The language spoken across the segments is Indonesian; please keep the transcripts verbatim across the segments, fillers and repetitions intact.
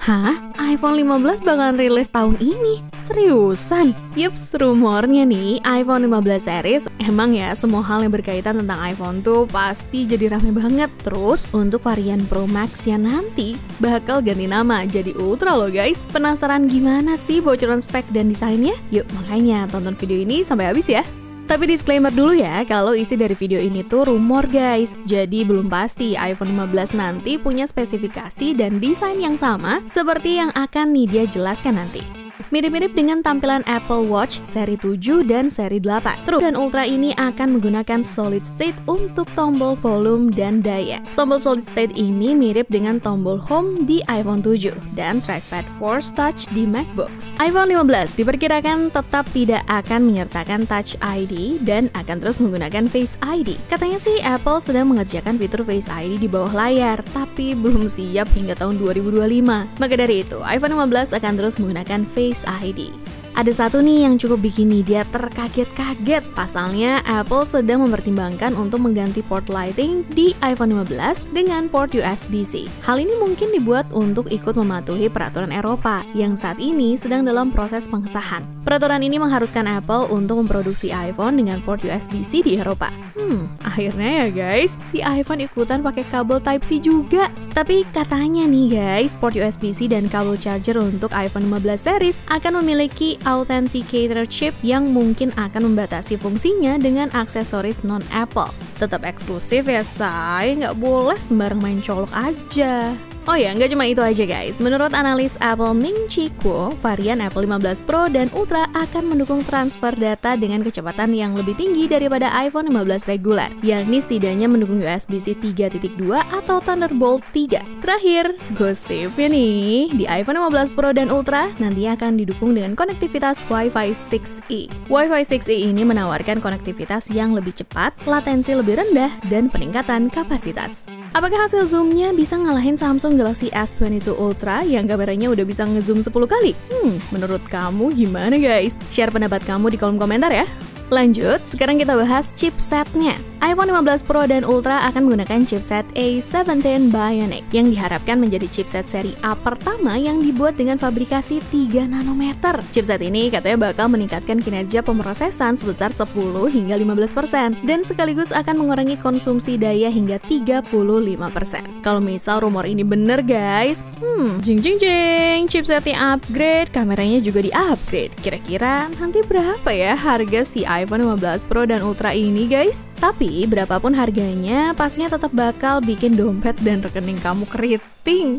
Hah? iPhone lima belas bakalan rilis tahun ini? Seriusan? Yups, rumornya nih, iPhone lima belas series emang ya semua hal yang berkaitan tentang iPhone tuh pasti jadi rame banget. Terus untuk varian Pro Max yang nanti bakal ganti nama jadi Ultra loh guys. Penasaran gimana sih bocoran spek dan desainnya? Yuk makanya tonton video ini sampai habis ya. Tapi disclaimer dulu ya, kalau isi dari video ini tuh rumor guys. Jadi belum pasti iPhone lima belas nanti punya spesifikasi dan desain yang sama seperti yang akan Nidya jelaskan nanti. Mirip-mirip dengan tampilan Apple Watch seri tujuh dan seri delapan. Terus dan Ultra ini akan menggunakan solid state untuk tombol volume dan daya. Tombol solid state ini mirip dengan tombol home di iPhone tujuh dan trackpad Force Touch di MacBooks. iPhone lima belas diperkirakan tetap tidak akan menyertakan Touch I D dan akan terus menggunakan Face I D. Katanya sih Apple sedang mengerjakan fitur Face I D di bawah layar, tapi belum siap hingga tahun dua ribu dua puluh lima. Maka dari itu, iPhone lima belas akan terus menggunakan Face I D. Ada satu nih yang cukup bikin Nidya terkaget-kaget. Pasalnya Apple sedang mempertimbangkan untuk mengganti port lighting di iPhone lima belas dengan port U S B C. Hal ini mungkin dibuat untuk ikut mematuhi peraturan Eropa yang saat ini sedang dalam proses pengesahan. Peraturan ini mengharuskan Apple untuk memproduksi iPhone dengan port U S B C di Eropa. Hmm, akhirnya ya guys, si iPhone ikutan pakai kabel Type-C juga. Tapi katanya nih guys, port U S B C dan kabel charger untuk iPhone lima belas series akan memiliki authenticator chip yang mungkin akan membatasi fungsinya dengan aksesoris non-Apple. Tetap eksklusif ya say, nggak boleh sembarang main colok aja. Oh ya, nggak cuma itu aja guys. Menurut analis Apple Ming-Chi Kuo, varian Apple lima belas Pro dan Ultra akan mendukung transfer data dengan kecepatan yang lebih tinggi daripada iPhone lima belas reguler, yakni setidaknya mendukung U S B C tiga titik dua atau Thunderbolt tiga. Terakhir, gosipnya nih, di iPhone lima belas Pro dan Ultra nantinya akan didukung dengan konektivitas Wi-Fi enam E. Wi-Fi enam E ini menawarkan konektivitas yang lebih cepat, latensi lebih rendah, dan peningkatan kapasitas. Apakah hasil zoomnya bisa ngalahin Samsung Galaxy S dua puluh dua Ultra yang kameranya udah bisa ngezoom sepuluh kali? Hmm, menurut kamu gimana guys? Share pendapat kamu di kolom komentar ya. Lanjut, sekarang kita bahas chipsetnya. iPhone lima belas Pro dan Ultra akan menggunakan chipset A tujuh belas Bionic yang diharapkan menjadi chipset seri A pertama yang dibuat dengan fabrikasi tiga nanometer. Chipset ini katanya bakal meningkatkan kinerja pemrosesan sebesar sepuluh hingga lima belas persen dan sekaligus akan mengurangi konsumsi daya hingga tiga puluh lima persen. Kalau misal rumor ini bener guys, hmm, jing jing jing, chipsetnya upgrade, kameranya juga di-upgrade. Kira-kira nanti berapa ya harga si iPhone lima belas Pro dan Ultra ini guys? Tapi berapapun harganya, pastinya tetap bakal bikin dompet dan rekening kamu keriting.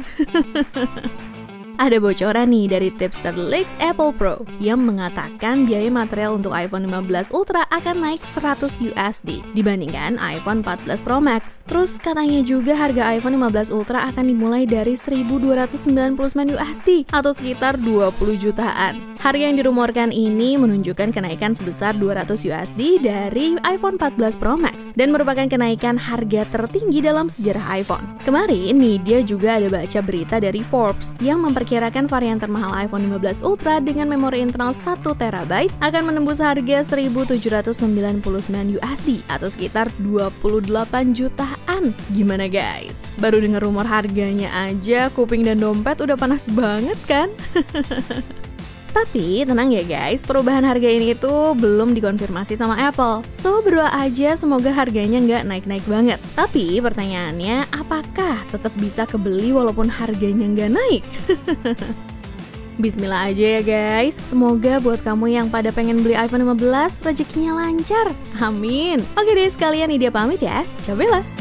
Ada bocoran nih dari Tipster Leaks Apple Pro yang mengatakan biaya material untuk iPhone lima belas Ultra akan naik seratus U S D dibandingkan iPhone empat belas Pro Max. Terus katanya juga harga iPhone lima belas Ultra akan dimulai dari seribu dua ratus sembilan puluh sembilan U S D atau sekitar dua puluh jutaan. Harga yang dirumorkan ini menunjukkan kenaikan sebesar dua ratus U S D dari iPhone empat belas Pro Max dan merupakan kenaikan harga tertinggi dalam sejarah iPhone. Kemarin nih dia juga ada baca berita dari Forbes yang memperkirakan varian termahal iPhone lima belas Ultra dengan memori internal satu terabyte akan menembus harga seribu tujuh ratus sembilan puluh sembilan U S D atau sekitar dua puluh delapan jutaan. Gimana guys? Baru dengar rumor harganya aja, kuping dan dompet udah panas banget kan? Tapi tenang ya guys, perubahan harga ini tuh belum dikonfirmasi sama Apple. So berdoa aja semoga harganya nggak naik-naik banget. Tapi pertanyaannya, apakah tetap bisa kebeli walaupun harganya nggak naik? Bismillah aja ya guys. Semoga buat kamu yang pada pengen beli iPhone lima belas, rezekinya lancar. Amin. Oke deh sekalian, Nidya pamit ya. Cobalah.